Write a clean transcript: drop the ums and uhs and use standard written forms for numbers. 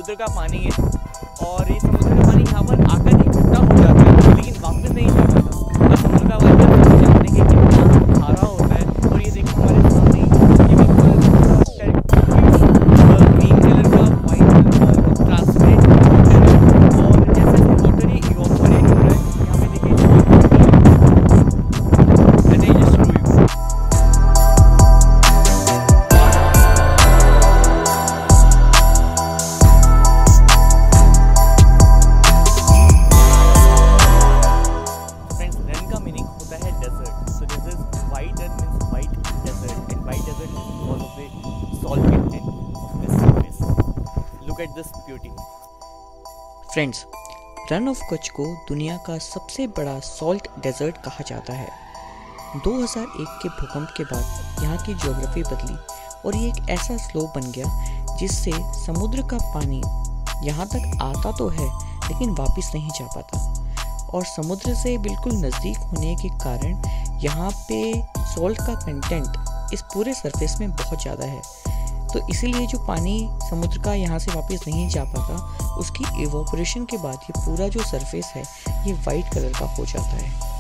समुद्र का पानी है और ये समुद्र का पानी यहाँ पर आकर इकट्ठा हो जाता है लेकिन वापस नहीं जा पाता। और समुद्र का वाटर जानते हैं कि कितना खारा होता है। और ये देखिए हमारे सामने ये बिल्कुल ग्रीन कलर का वाइट ट्रांसपेरेंट वाटर है और जैसे जैसे वाटर ये इवोपोरेट हो रहा है यहाँ पे देखिए फ्रेंड्स, रन ऑफ कच्छ को दुनिया का सबसे बड़ा सॉल्ट डेजर्ट कहा जाता है। 2001 के भूकंप के बाद यहाँ की ज्योग्राफी बदली और ये एक ऐसा स्लोप बन गया जिससे समुद्र का पानी यहाँ तक आता तो है लेकिन वापस नहीं जा पाता। और समुद्र से बिल्कुल नज़दीक होने के कारण यहाँ पे सॉल्ट का कंटेंट इस पूरे सरफेस में बहुत ज़्यादा है। तो इसीलिए जो पानी समुद्र का यहाँ से वापस नहीं जा पाता, उसकी इवोपोरेशन के बाद ये पूरा जो सरफेस है ये वाइट कलर का हो जाता है।